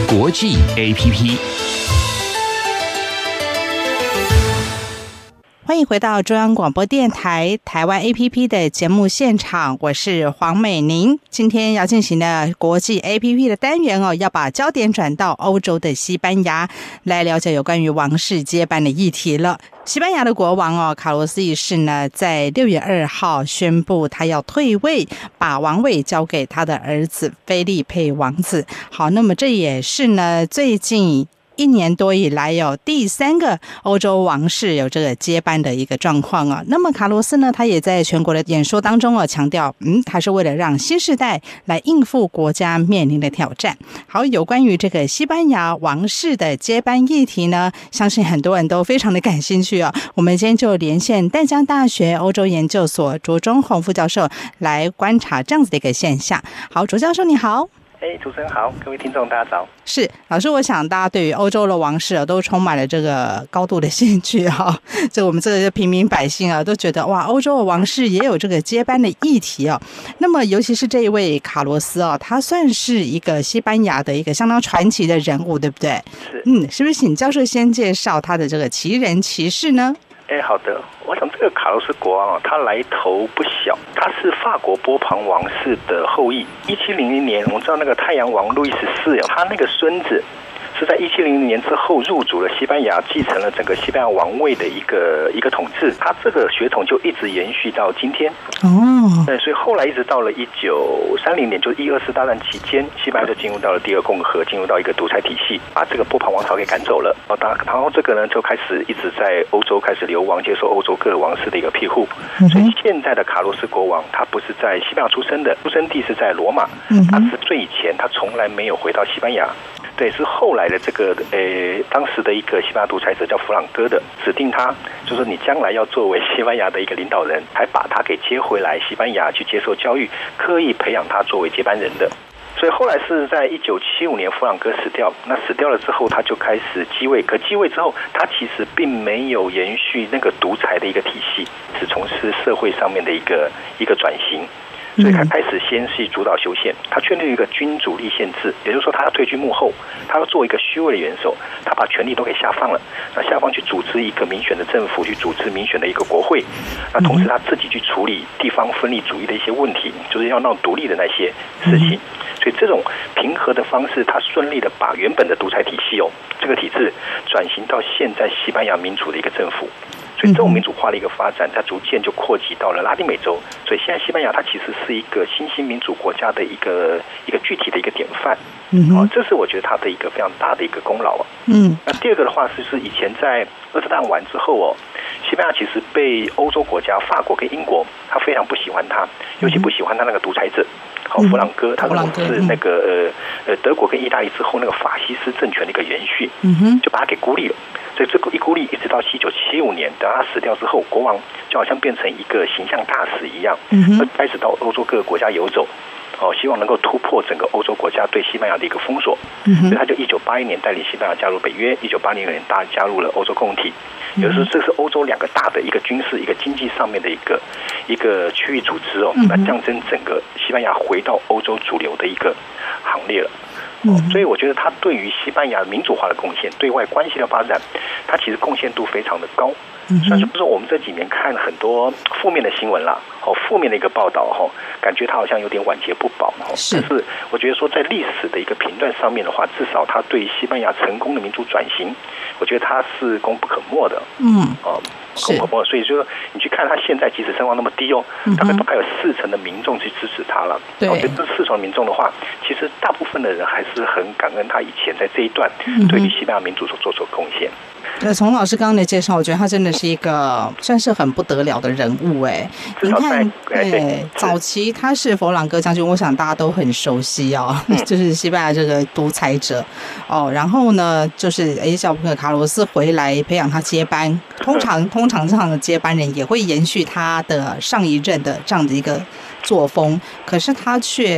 国际 APP。 欢迎回到中央广播电台台湾 APP 的节目现场，我是黄美玲。今天要进行的国际 APP 的单元要把焦点转到欧洲的西班牙，来了解有关于王室接班的议题了。西班牙的国王卡洛斯一世呢，在6月2号宣布他要退位，把王位交给他的儿子菲利佩王子。好，那么这也是呢最近1年多以来有第3个欧洲王室有这个接班的一个状况那么卡洛斯呢，他也在全国的演说当中强调，他是为了让新世代来应付国家面临的挑战。好，有关于这个西班牙王室的接班议题呢，相信很多人都非常的感兴趣我们今天就连线淡江大学欧洲研究所卓中宏副教授来观察这样子的一个现象。好，卓教授你好。 主持人好，各位听众大家早。 是老师，我想大家对于欧洲的王室都充满了这个高度的兴趣这我们这个平民百姓都觉得哇，欧洲的王室也有这个接班的议题那么尤其是这一位卡洛斯他算是一个西班牙的一个相当传奇的人物，对不对？ 是。 是不是请教授先介绍他的这个奇人奇事呢？ 好的，我想这个卡洛斯国王他来头不小，他是法国波旁王室的后裔。1700年，我们知道那个太阳王路易14，他那个孙子是在1700年之后入主了西班牙，继承了整个西班牙王位的一个统治。他这个血统就一直延续到今天。对，所以后来一直到了1930年，就是1、2次大战期间，西班牙就进入到了第二共和，进入到一个独裁体系，把这个波旁王朝给赶走了。然后这个呢就开始一直在欧洲开始流亡，接受欧洲各王室的一个庇护。所以现在的卡洛斯国王，他不是在西班牙出生的，出生地是在罗马。他是最以前，他从来没有回到西班牙。对，是后来的这个当时的一个西班牙独裁者叫弗朗哥的指定他，就是你将来要作为西班牙的一个领导人，还把他给接回来西班牙去接受教育，刻意培养他作为接班人的。所以后来是在1975年弗朗哥死掉，那死掉了之后他就开始继位，可继位之后他其实并没有延续那个独裁的一个体系，只从事社会上面的一个转型。所以他开始先是主导修宪，他确立一个君主立宪制，也就是说他要退居幕后，他要做一个虚位的元首，他把权力都给下放了，那下放去组织一个民选的政府，去组织民选的一个国会，那同时他自己去处理地方分立主义的一些问题，就是要闹独立的那些事情。所以这种平和的方式，他顺利的把原本的独裁体系这个体制转型到现在西班牙民主的一个政府。所以这种民主化的一个发展，它逐渐就扩及到了拉丁美洲。所以现在西班牙它其实是一个新兴民主国家的一个具体的一个典范。这是我觉得它的一个非常大的一个功劳那第二个的话是以前在2次大战完之后西班牙其实被欧洲国家法国跟英国，他非常不喜欢他，尤其不喜欢他那个独裁者。弗朗哥，他是那个德国跟意大利之后那个法西斯政权的一个延续，就把他给孤立了。所以这个一孤立一直到1975年，等他死掉之后，国王就好像变成一个形象大使一样，开始到欧洲各个国家游走。希望能够突破整个欧洲国家对西班牙的一个封锁，所以他就1981年带领西班牙加入北约，1980年加入了欧洲共体。也就是说，这是欧洲2个大的一个军事、一个经济上面的一个区域组织那象征整个西班牙回到欧洲主流的一个行列了。所以我觉得他对于西班牙民主化的贡献，对外关系的发展，他其实贡献度非常的高。虽然说我们这几年看了很多负面的新闻啦，负面的一个报道感觉他好像有点晚节不保但是我觉得说在历史的一个评断上面的话，至少他对西班牙成功的民主转型，我觉得他是功不可没的。功不可没。所以说你去看他现在即使声望那么低大概都还有40%的民众去支持他了。我觉得这40%的民众的话，其实大部分的人还是很感恩他以前在这一段对于西班牙民主所做出的贡献。 从老师刚刚的介绍，我觉得他真的是一个算是很不得了的人物您看，早期他是佛朗哥将军，我想大家都很熟悉就是西班牙这个独裁者然后呢，就是小卡洛斯回来培养他接班，通常这样的接班人也会延续他的上一任的这样的一个作风，可是他却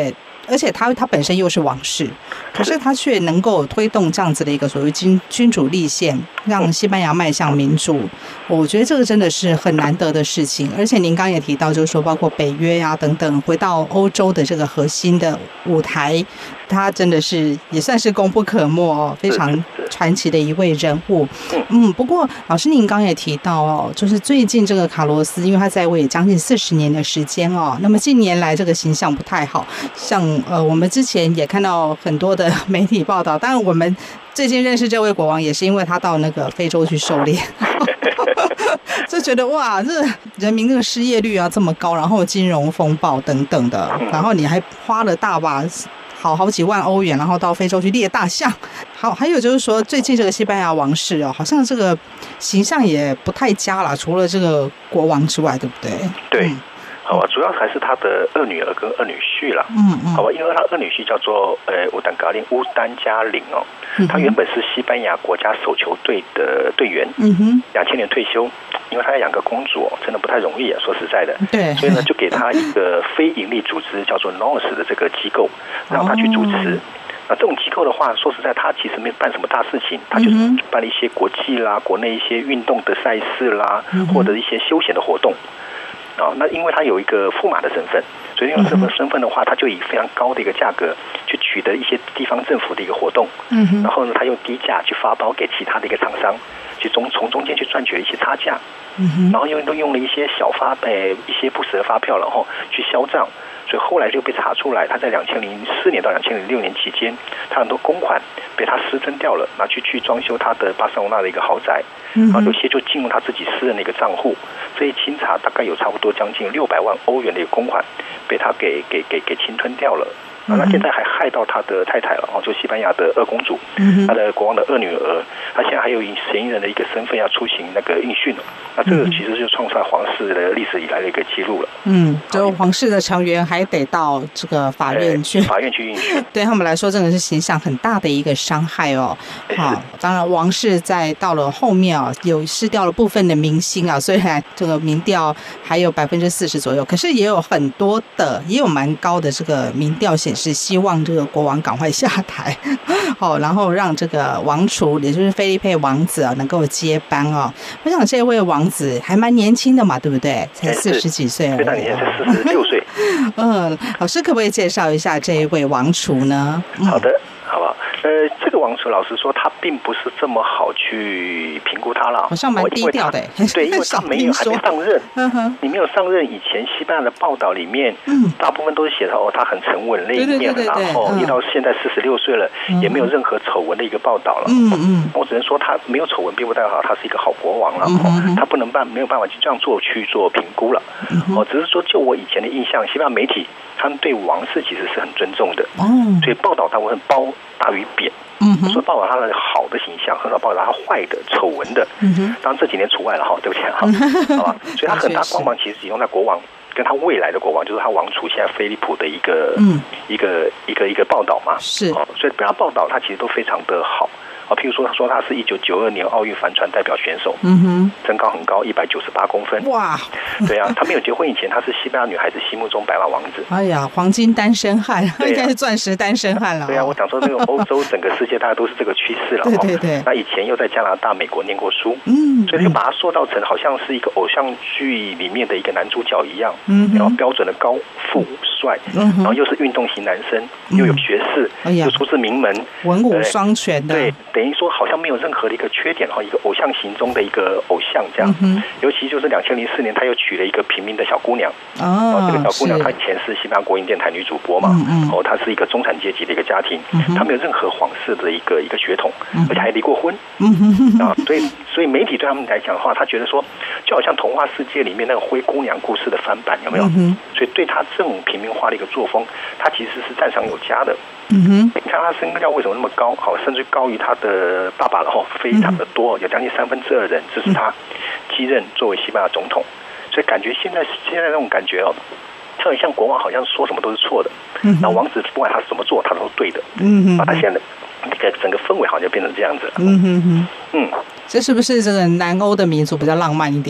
而且他本身又是王室，可是他却能够推动这样子的一个所谓君主立宪，让西班牙迈向民主。我觉得这个真的是很难得的事情。而且您刚刚也提到，就是说包括北约啊等等，回到欧洲的这个核心的舞台，他真的是也算是功不可没哦，非常传奇的一位人物。不过老师您刚刚也提到哦，就是最近这个卡洛斯，因为他在位将近40年的时间哦，那么近年来这个形象不太好，像我们之前也看到很多的媒体报道，当然我们最近认识这位国王也是因为他到那个非洲去狩猎就觉得哇，这人民这个失业率啊这么高，然后金融风暴等等的，然后你还花了大把好几万欧元，然后到非洲去猎大象。好，还有就是说，最近这个西班牙王室哦，好像这个形象也不太佳啦，除了这个国王之外，对不对？ 对。好吧，主要还是他的二女儿跟二女婿啦。好吧，因为他二女婿叫做乌丹加林哦，他原本是西班牙国家手球队的队员，2000年退休，因为他要养个公主，真的不太容易啊，说实在的。 对。 所以呢，就给他一个非营利组织叫做 NOS 的这个机构，让他去主持。那这种机构的话，说实在，他其实没办什么大事情，他就是办了一些国际啦、国内一些运动的赛事啦，或者一些休闲的活动。那因为他有一个驸马的身份，所以用这份身份的话，他就以非常高的一个价格去取得一些地方政府的一个活动，然后呢，他用低价去发包给其他的一个厂商，去从中间去赚取了一些差价，然后又用了一些一些不实的发票，然后去销账。所以后来就被查出来，他在2004年到2006年期间，他很多公款被他私吞掉了，拿去装修他的巴塞罗那的一个豪宅，然后有些就进入他自己私人的一个账户。这一清查大概有差不多将近600万欧元的一个公款被他给侵吞掉了。那现在还害到他的太太了就西班牙的二公主，他的国王的二女儿，他现在还有以嫌疑人的一个身份要出行那个应讯了。那这个其实就创下皇室的历史以来的一个记录了。 就皇室的成员还得到这个法院去应讯， 对他们来说真的是形象很大的一个伤害哦。好，当然王室在到了后面有失掉了部分的民心啊，虽然这个民调还有40%左右，可是也有很多的，也有蛮高的这个民调显示希望这个国王赶快下台，然后让这个王储，也就是菲利佩王子能够接班哦。我想这位王子还蛮年轻的嘛，对不对？才40几岁而已， 非常年轻，才46岁。 老师可不可以介绍一下这一位王储呢？ 好的，好吧。这个王储老实说，他并不是这么好去评估他了， 好像蛮低调的。 对，因为他还没上任。你没有上任以前，西班牙的报道里面，大部分都是写到他很沉稳内敛，然后一到现在46岁了，也没有任何丑闻的一个报道了。我只能说他没有丑闻，并不代表他是一个好国王了。他没有办法去这样去做评估了。只是说就我以前的印象，西班牙媒体他们对王室其实是很尊重的，所以报道大部分褒大于贬。所以报道他的好的形象，很少报道他坏的丑闻的。当然这几年除外了对不起好吧。所以他很大光芒其实集中在国王跟他未来的国王，就是他王储现在菲利普的一个报道嘛。 是所以被他报道，他其实都非常的好。譬如说，他说他是1992年奥运帆船代表选手，身高很高，198公分。 哇！ 对啊，他没有结婚以前，他是西班牙女孩子心目中白马王子。 哎呀，黄金单身汉，应该是钻石单身汉了。 对啊，我讲说这个欧洲整个世界大家都是这个趋势了。 对。 那以前又在加拿大、美国念过书，所以就把他塑造成好像是一个偶像剧里面的一个男主角一样，然后标准的高富帅，然后又是运动型男生，又有学识，又出自名门， 文武双全的。 对。等于说好像没有任何的一个缺点，一个偶像型中的一个偶像这样。尤其就是2004年，他又娶了一个平民的小姑娘。这个小姑娘她以前是西班牙国营电台女主播嘛。她是一个中产阶级的一个家庭，她没有任何皇室的一个血统，而且还离过婚。所以媒体对他们来讲的话，他觉得说就好像童话世界里面那个灰姑娘故事的翻版，有没有？所以对他这种平民化的一个作风，他其实是赞赏有加的。你看他身高为什么那么高？甚至高于他的爸爸了非常的多，有将近2/3的人支持他继任作为西班牙总统。所以感觉现在那种感觉就很像国王好像说什么都是错的，那王子不管他怎么做，他都是对的。他现在那个整个氛围好像变成这样子了。 这是不是这个南欧的民族比较浪漫一点？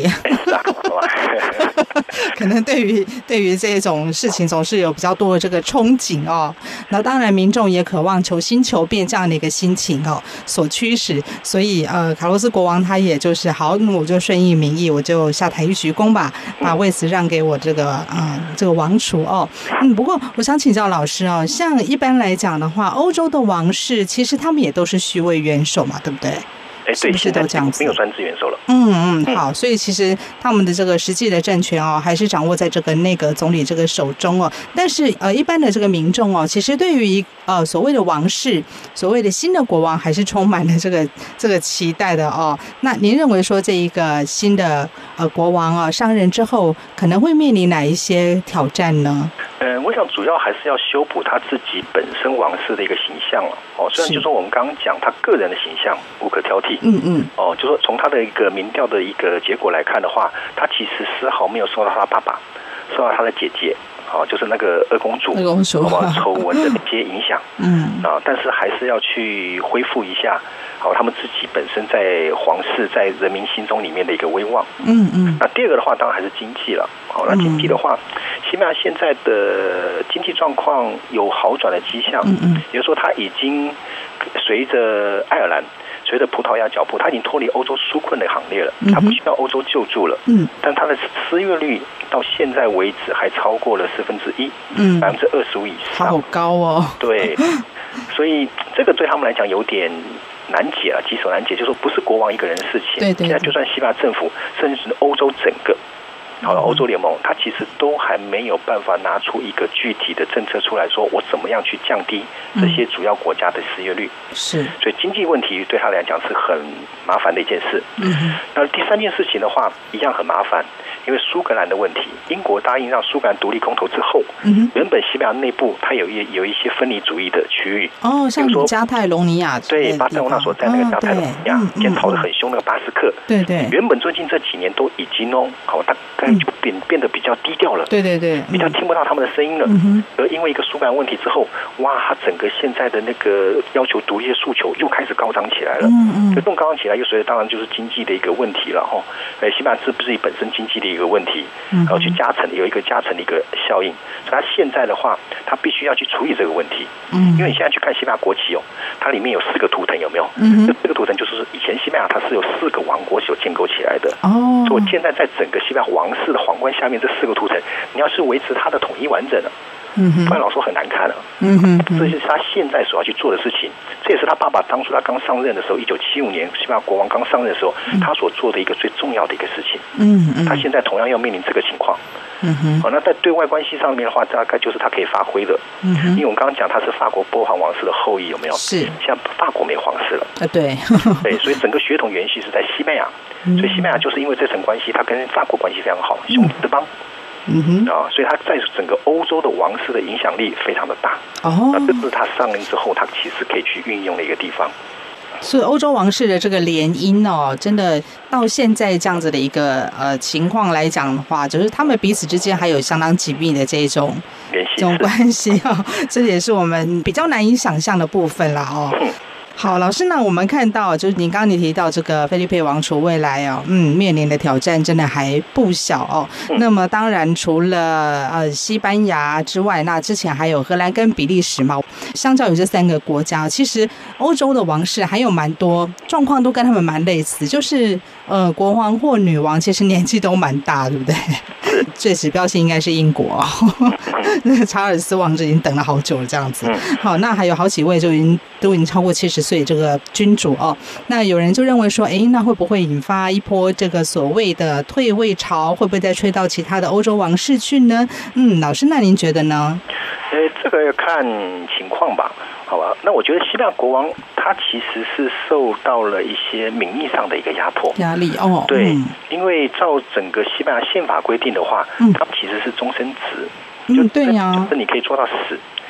啊，好吧？ 可能对于这种事情总是有比较多的这个憧憬哦。那当然，民众也渴望求新求变这样的一个心情哦所驱使，所以卡洛斯国王他也就是好，我就顺应民意，我就下台一鞠躬吧，把位子让给我这个王储哦。不过我想请教老师哦，像一般来讲的话，欧洲的王室其实他们也都是虚位元首嘛，对不对？ 对，现在没有专制元首了。 好，所以其实他们的这个实际的政权哦，还是掌握在这个内阁总理这个手中哦。但是一般的这个民众哦，其实对于所谓的王室，所谓的新的国王，还是充满了这个期待的哦。那您认为说这一个新的国王啊上任之后，可能会面临哪一些挑战呢？ 我想主要还是要修补他自己本身王室的一个形象了哦。虽然就说我们刚刚讲他个人的形象无可挑剔，就说从他的一个民调的一个结果来看的话，他其实丝毫没有受到他爸爸、受到他的姐姐，就是那个二公主丑闻的一些影响，但是还是要去恢复一下。他们自己本身在皇室在人民心中里面的一个威望。那第二个的话，当然还是经济了。那经济的话，西班牙现在的经济状况有好转的迹象。也就是说，它已经随着爱尔兰、随着葡萄牙脚步，它已经脱离欧洲纾困的行列了，它不需要欧洲救助了。但它的失业率到现在为止还超过了1/4%，25%以上， 好高哦。 对，所以这个对他们来讲有点难解了，棘手难解，就是说不是国王一个人的事情。现在就算西班牙政府，甚至是欧洲整个欧洲联盟，它其实都还没有办法拿出一个具体的政策出来说，我怎么样去降低这些主要国家的失业率。所以经济问题对他来讲是很麻烦的一件事。那第三件事情的话，一样很麻烦。因为苏格兰的问题，英国答应让苏格兰独立公投之后，原本西班牙内部它有一些分离主义的区域， 像加泰隆尼亚， 对，巴塞罗那所在那个加泰隆尼亚，现在吵得很凶那个巴斯克，原本最近这几年都已经大概就变得比较低调了，比较听不到他们的声音了。而因为一个苏格兰问题之后，哇，他整个现在的那个要求独立的诉求又开始高涨起来了。就更高涨起来，又随着当然就是经济的一个问题了哈。西班牙是不是本身经济的一个问题，然后去有一个加成的一个效应。所以他现在的话，他必须要去处理这个问题。因为你现在去看西班牙国旗它里面有4个图腾，有没有？这个图腾就是以前西班牙它是有4个王国所建构起来的。所以现在在整个西班牙王室的皇冠下面这4个图腾，你要是维持它的统一完整了，不然老说很难看了。这就是他现在所要去做的事情。这也是他爸爸当初他刚上任的时候，1975年西班牙国王刚上任的时候，他所做的一个最重要的一个事情。他现在同样要面临这个情况。那在对外关系上面的话，大概就是他可以发挥的。因为我们刚刚讲他是法国波旁王室的后裔，有没有？ 是。 现在法国没皇室了。 对。 所以整个血统源系是在西班牙。所以西班牙就是因为这层关系，他跟法国关系非常好，兄弟之邦。所以他在整个欧洲的王室的影响力非常的大。那这是他上任之后，他其实可以去运用的一个地方。 所以欧洲王室的这个联姻真的到现在这样子的一个情况来讲的话，就是他们彼此之间还有相当紧密的这种关系这也是我们比较难以想象的部分啦好，老师，那我们看到就是您刚刚提到这个菲利佩王储未来面临的挑战真的还不小那么当然除了西班牙之外，那之前还有荷兰跟比利时嘛。相较于这3个国家，其实欧洲的王室还有蛮多状况都跟他们蛮类似，就是国王或女王其实年纪都蛮大，对不对？最指标性应该是英国那个查尔斯王子已经等了好久了这样子。好，那还有好几位都已经超过70岁这个君主那有人就认为说，那会不会引发一波这个所谓的退位潮，会不会再吹到其他的欧洲王室去呢？老师，那您觉得呢？ 这个要看情况吧，好吧？那我觉得西班牙国王他其实是受到了一些名义上的一个压力对，因为照整个西班牙宪法规定的话，他其实是终身制， 对呀， 就是你可以做到死。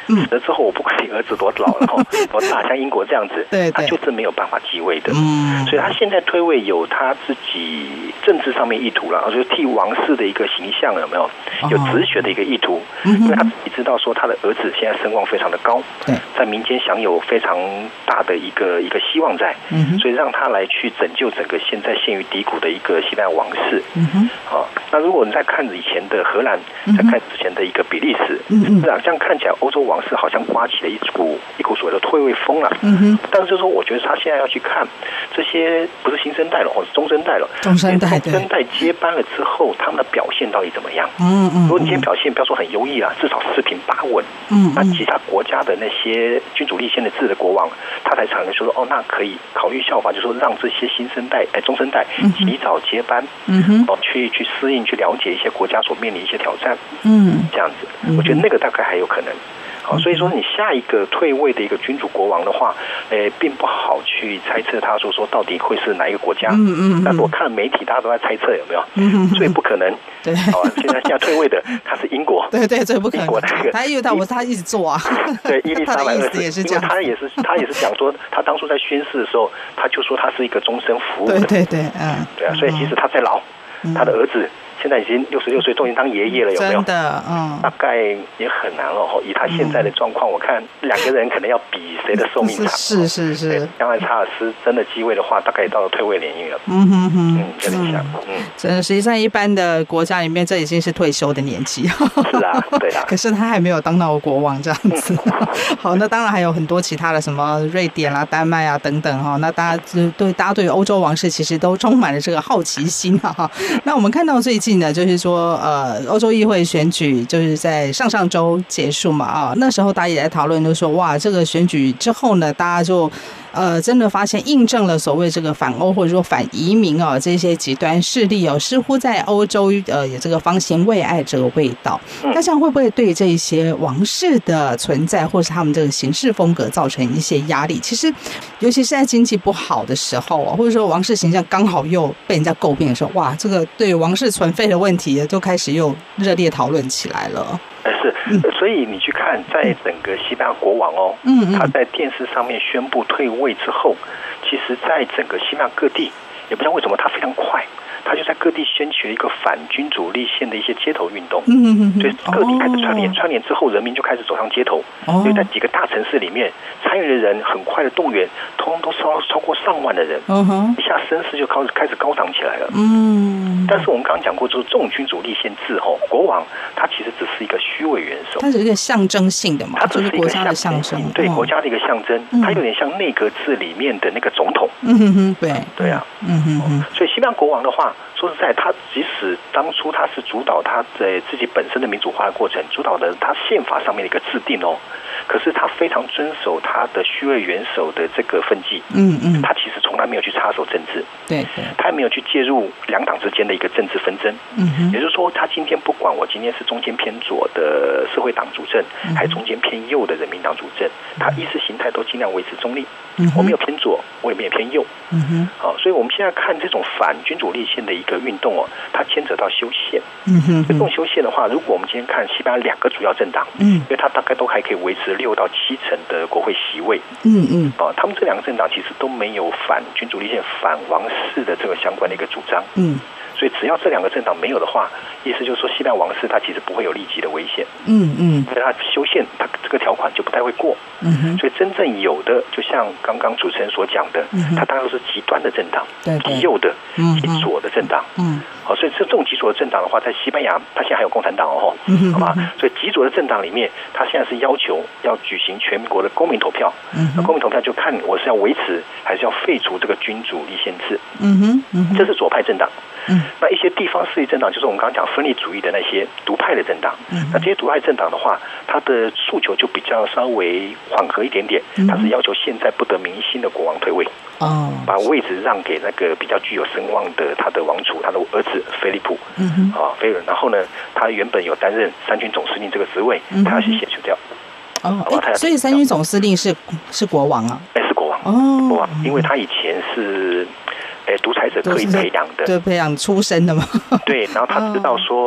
死了之后，我不管你儿子多老了多大，像英国这样子， 对， 他就是没有办法继位的。所以他现在退位有他自己政治上面意图了，就是替王室的一个形象有没有有止血的一个意图，因为他自己知道说他的儿子现在声望非常的高，在民间享有非常大的一个希望在，所以让他来去拯救整个现在陷于低谷的一个西班牙王室。那如果你再看以前的荷兰，再看之前的一个比利时，这样看起来欧洲王室好像刮起了一股所谓的退位风了。但是就是说，我觉得他现在要去看这些不是新生代了，或者中生代了，中生代接班了之后，他们的表现到底怎么样？如果你今天表现不要说很优异啊，至少四平八稳，那其他国家的那些君主立宪的制的国王，他才常说那可以考虑效法，就是说让这些新生代中生代及早接班，去适应，去了解一些国家所面临一些挑战，这样子，我觉得那个大概还有可能。所以说你下一个退位的一个君主国王的话，并不好去猜测他说到底会是哪一个国家。但我看媒体大家都在猜测有没有，最不可能。对，现在退位的他是英国， 对，最不可能。英国那个，他因为他一直做啊。对，伊丽莎白二世也是这样。 他也是讲说，他当初在宣誓的时候，他就说他是一个终身服务的。 对， 对啊，所以即使他再老，他的儿子现在已经66岁，都已经当爷爷了，有没有？ 真的， 大概也很难了。以他现在的状况，我看两个人可能要比谁的寿命长。是。将来查尔斯真的继位的话，大概到了退位年龄了。有点像。 真的，实际上一般的国家里面，这已经是退休的年纪。 是啊，对啊。 可是他还没有当到国王这样子。好，那当然还有很多其他的什么瑞典啦、丹麦啊等等哈。那大家对欧洲王室其实都充满了这个好奇心哈。那我们看到最近呢，就是说欧洲议会选举就是在上周结束嘛那时候大家也在讨论，就说哇，这个选举之后呢，大家就真的发现印证了所谓这个反欧或者说反移民这些极端势力似乎在欧洲有这个方兴未艾这个味道。那这样会不会对这些王室的存在或是他们这个行事风格造成一些压力？其实尤其是在经济不好的时候或者说王室形象刚好又被人家诟病的时候，哇，这个对王室存废的问题就开始又热烈讨论起来了。 所以你去看，在整个西班牙国王他在电视上面宣布退位之后，其实在整个西班牙各地，也不知道为什么他非常快，他就在各地掀起了一个反君主立宪的一些街头运动。所以各地开始串联之后，人民就开始走上街头。所以在几个大城市里面，参与的人很快的动员，通通都超过上万的人，一下声势就开始高涨起来了。但是我们刚刚讲过，就是这种君主立宪制国王他其实只是一个虚伪元首， 它是一个象征性的嘛， 它只是国家的象征， 对国家的一个象征，它有点像内阁制里面的那个总统。对啊，所以西班牙国王的话，说实在，他即使当初他是主导他在自己本身的民主化的过程，主导的他宪法上面的一个制定可是他非常遵守他的虚位元首的这个分际。他其实从来没有去插手政治，他也没有去介入两党之间的一个政治纷争。也就是说，他今天不管我今天是中间偏左的社会党主政，还是中间偏右的人民党主政，他意识形态都尽量维持中立。我没有偏左，我也没有偏右。所以我们现在看这种反君主立宪的一个运动它牵扯到修宪。这种修宪的话，如果我们今天看西班牙两个主要政党，因为它大概都还可以维持6到7成的国会席位。他们这两个政党其实都没有反君主立宪、反王室的这个相关的一个主张。所以只要这两个政党没有的话，意思就是说西班牙王室它其实不会有立即的危险。所以它修宪它这个条款就不太会过。所以真正有的，就像刚刚主持人所讲的，它当然都是极端的政党，极右的、极左的政党。所以这种极左的政党的话，在西班牙它现在还有共产党好吧？所以极左的政党里面，它现在是要求要举行全国的公民投票。那公民投票就看我是要维持还是要废除这个君主立宪制。这是左派政党。那一些地方势力政党，就是我们刚刚讲分离主义的那些独派的政党。那这些独派政党的话，它的诉求就比较稍微缓和一点点，它是要求现在不得民心的国王退位，把位置让给那个比较具有声望的他的王储，他的儿子菲利普。菲尔，然后呢，他原本有担任三军总司令这个职位，他要去卸除掉。 所以三军总司令是国王啊？ 是国王。国王，因为他以前是独裁者刻意培养的， 对，培养出身的嘛。 对，然后他知道说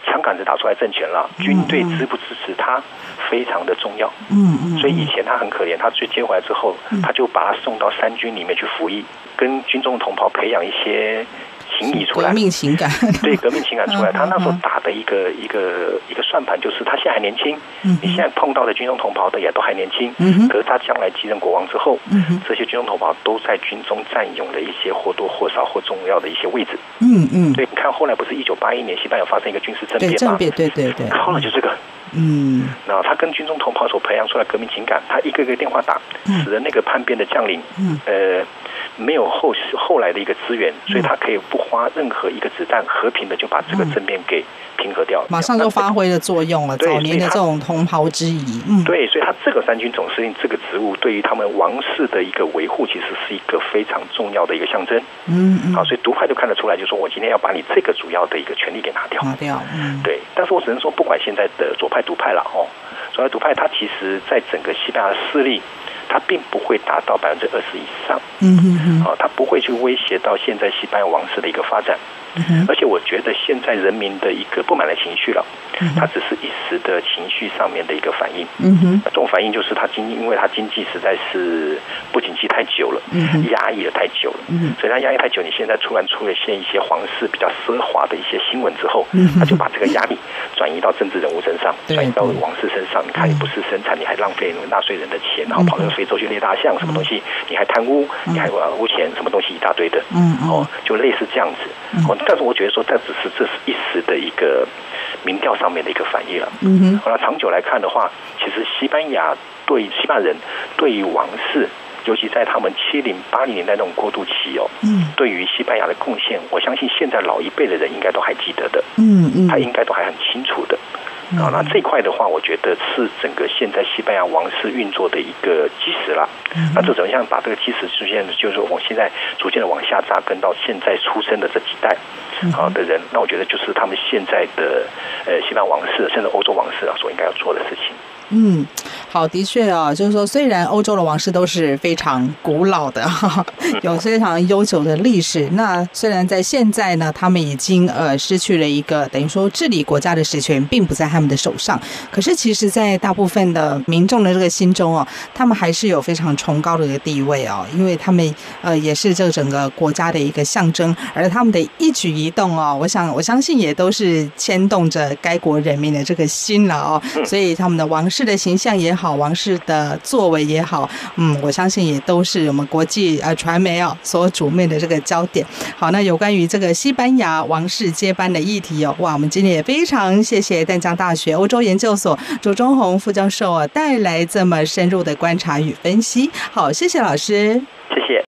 枪杆子打出来政权了，军队支不支持他非常的重要。所以以前他很可怜，他接回来之后，他就把他送到山军里面去服役，跟军中同袍培养一些情谊出来， 革命情感， 对，革命情感出来。他那时候打的一个算盘就是，他现在还年轻，你现在碰到的军中同袍的也都还年轻，可是他将来继任国王之后，这些军中同袍都在军中占有了一些或多或少或重要的一些位置。所以你看后来不是1981年西班牙发生一个军事政变吗？对，靠了就这个。那他跟军中同袍所培养出来革命情感，他一个个电话打，使得那个叛变的将领，没有后来的一个资源，所以他可以不花任何一个子弹，和平的就把这个政变给平和掉了， 马上就发挥了作用了。早年的这种同袍之谊， 对，所以他这个三军总司令这个职务，对于他们王室的一个维护，其实是一个非常重要的一个象征。好，所以独派就看得出来，就说我今天要把你这个主要的一个权力给拿掉。对，但是我只能说，不管现在的左派独派了左派独派，它其实在整个西班牙的势力，它并不会达到20%以上。它不会去威胁到现在西班牙王室的一个发展。而且我觉得现在人民的一个不满的情绪了，它只是一时的情绪上面的一个反应。这种反应就是因为它经济实在是不景气太久了，压抑了太久了，所以它压抑太久，你现在突然出现一些皇室比较奢华的一些新闻之后，他就把这个压力转移到政治人物身上，转移到王室身上。你看，你不是生产，你还浪费纳税人的钱，然后跑到非洲去猎大象，什么东西，你还贪污，你还污钱，什么东西一大堆的，就类似这样子。但是我觉得说，这是一时的一个民调上面的一个反应了。那长久来看的话，其实西班牙人对于王室，尤其在他们70、80年代那种过渡期对于西班牙的贡献，我相信现在老一辈的人应该都还记得的，他应该都还很清楚的。那这一块的话，我觉得是整个现在西班牙王室运作的一个基石啦。那这怎么样把这个基石出现，就是说我现在逐渐的往下扎根到现在出生的这几代的人，那我觉得就是他们现在的西班牙王室，甚至欧洲王室所应该要做的事情。 好，的确就是说，虽然欧洲的王室都是非常古老的，有非常悠久的历史。那虽然在现在呢，他们已经失去了一个等于说治理国家的实权，并不在他们的手上。可是其实，在大部分的民众的这个心中他们还是有非常崇高的一个地位因为他们也是这整个国家的一个象征，而他们的一举一动我相信也都是牵动着该国人民的这个心了所以他们的王室的形象也好，王室的作为也好，我相信也都是我们国际传媒所瞩目的这个焦点。好，那有关于这个西班牙王室接班的议题哇，我们今天也非常谢谢淡江大学欧洲研究所左中宏副教授带来这么深入的观察与分析。好，谢谢老师， 谢谢。